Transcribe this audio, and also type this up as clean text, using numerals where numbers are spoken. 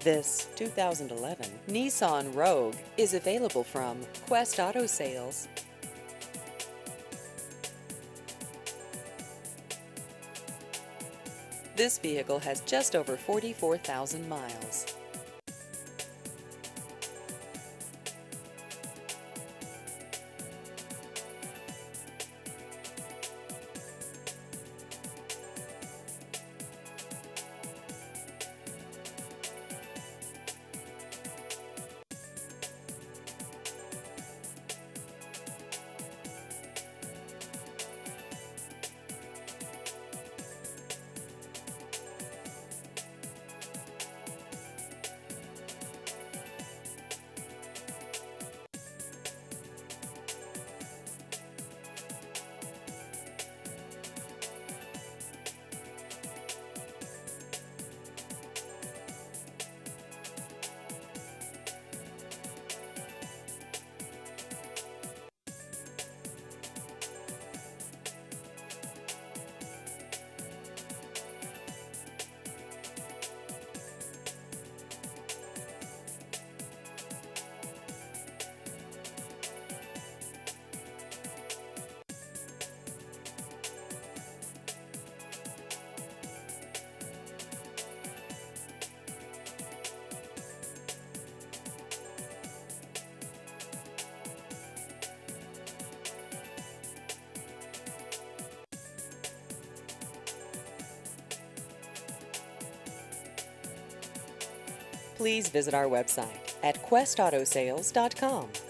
This 2011 Nissan Rogue is available from Quest Auto Sales. This vehicle has just over 44,000 miles. Please visit our website at questautosales.com.